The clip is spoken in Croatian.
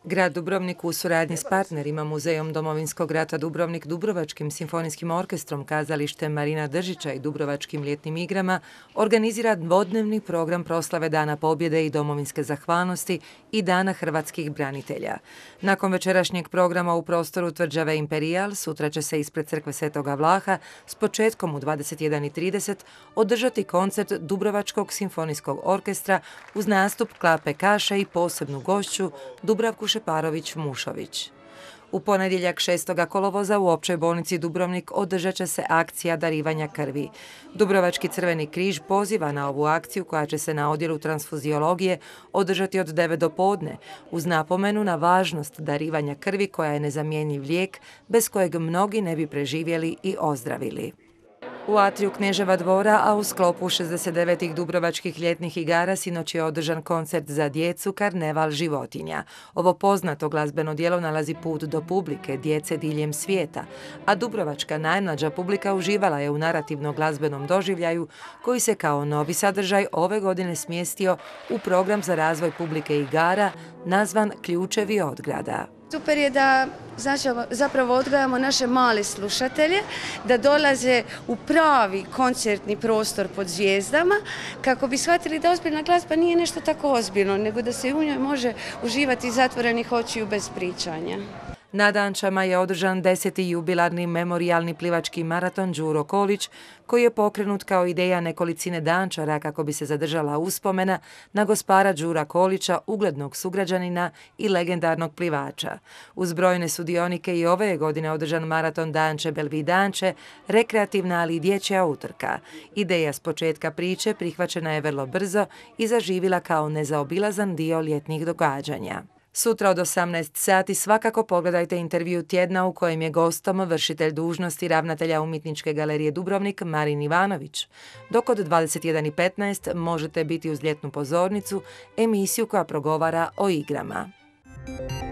Grad Dubrovnik u suradnji s partnerima Muzejom Domovinskog rata Dubrovnik, Dubrovačkim simfonijskim orkestrom, kazalištem Marina Držića i Dubrovačkim ljetnim igrama organizira dvodnevni program proslave Dana pobjede i domovinske zahvalnosti i Dana hrvatskih branitelja. Nakon večerašnjeg programa u prostoru tvrđave Imperijal sutra će se ispred crkve Svetoga Vlaha s početkom u 21:30 održati koncert Dubrovačkog simfonijskog orkestra uz nastup Klape Kaša i posebnu gošću Dubravku Šeparović-Mušović. U ponedjeljak 6. kolovoza u Općoj bolnici Dubrovnik održat će se akcija darivanja krvi. Dubrovački Crveni križ poziva na ovu akciju koja će se na odjelu transfuziologije održati od 9 do podne, uz napomenu na važnost darivanja krvi koja je nezamjenjiv lijek bez kojeg mnogi ne bi preživjeli i ozdravili. U atriju Kneževa dvora, a u sklopu 69. Dubrovačkih ljetnih igara sinoć je održan koncert za djecu Karneval životinja. Ovo poznato glazbeno djelo nalazi put do publike, djece diljem svijeta, a dubrovačka najmlađa publika uživala je u narativno-glazbenom doživljaju koji se kao novi sadržaj ove godine smjestio u program za razvoj publike igara nazvan Ključevi od grada. Super je da zapravo odgajamo naše male slušatelje, da dolaze u pravi koncertni prostor pod zvijezdama, kako bi shvatili da ozbiljna glazba nije nešto tako ozbiljno, nego da se u njoj može uživati zatvorenih očiju bez pričanja. Na Dančama je održan 10. jubilarni memorijalni plivački maraton Đuro Kolić, koji je pokrenut kao ideja nekolicine Dančara kako bi se zadržala uspomena na gospara Đura Kolića, uglednog sugrađanina i legendarnog plivača. Uz brojne sudionike i ove je godine održan maraton Danče Belvi Danče, rekreativna ali i dječja utrka. Ideja s početka priče prihvaćena je vrlo brzo i zaživila kao nezaobilazan dio ljetnih događanja. Sutra od 18 sati svakako pogledajte intervju tjedna u kojem je gostom vršitelj dužnosti ravnatelja Umjetničke galerije Dubrovnik Marin Ivanović, dok od 21:15 možete biti uz ljetnu pozornicu, emisiju koja progovara o igrama.